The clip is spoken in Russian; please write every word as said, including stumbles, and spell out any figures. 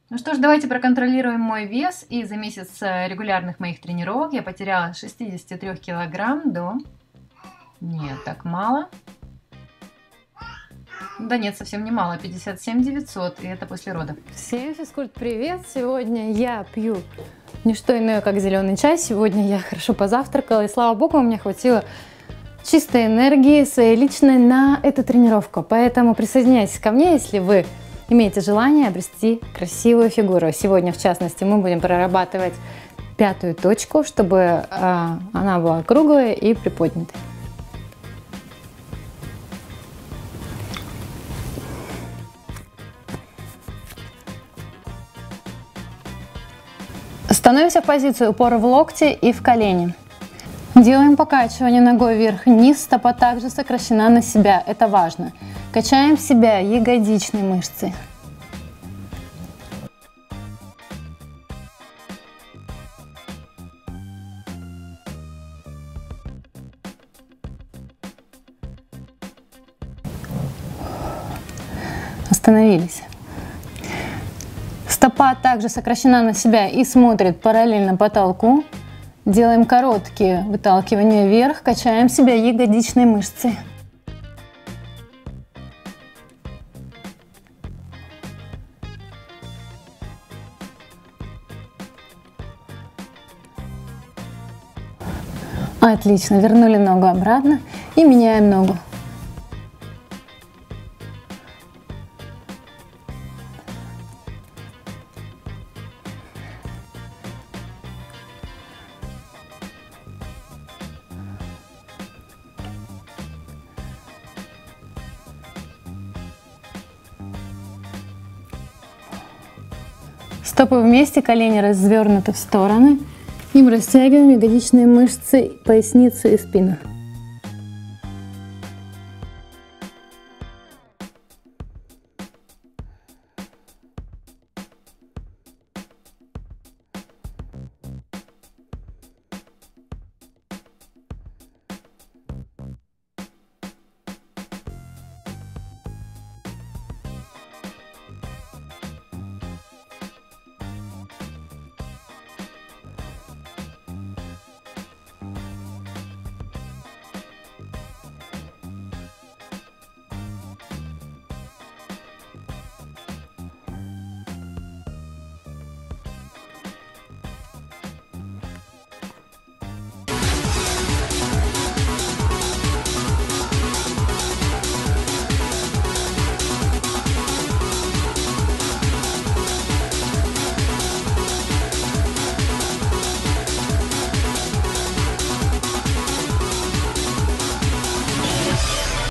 Ну что ж, давайте проконтролируем мой вес. И за месяц регулярных моих тренировок я потеряла с шестидесяти трёх килограмм до... Нет, так мало. Да нет, совсем не мало. пятьдесят семь девятьсот. И это после родов. Всем физкульт привет! Сегодня я пью не что иное, как зеленый чай. Сегодня я хорошо позавтракала. И слава богу, у меня хватило чистой энергии своей личной на эту тренировку. Поэтому присоединяйтесь ко мне, если вы имеете желание обрести красивую фигуру. Сегодня, в частности, мы будем прорабатывать пятую точку, чтобы э, она была круглая и приподнятая. Становимся в позицию упора в локте и в колени. Делаем покачивание ногой вверх-вниз, стопа также сокращена на себя, это важно. Качаем себя ягодичные мышцы. Остановились. Стопа также сокращена на себя и смотрит параллельно потолку. Делаем короткие выталкивания вверх, качаем себя ягодичные мышцы. Отлично, вернули ногу обратно и меняем ногу. Стопы вместе, колени развернуты в стороны. И мы растягиваем ягодичные мышцы, поясницу и спину.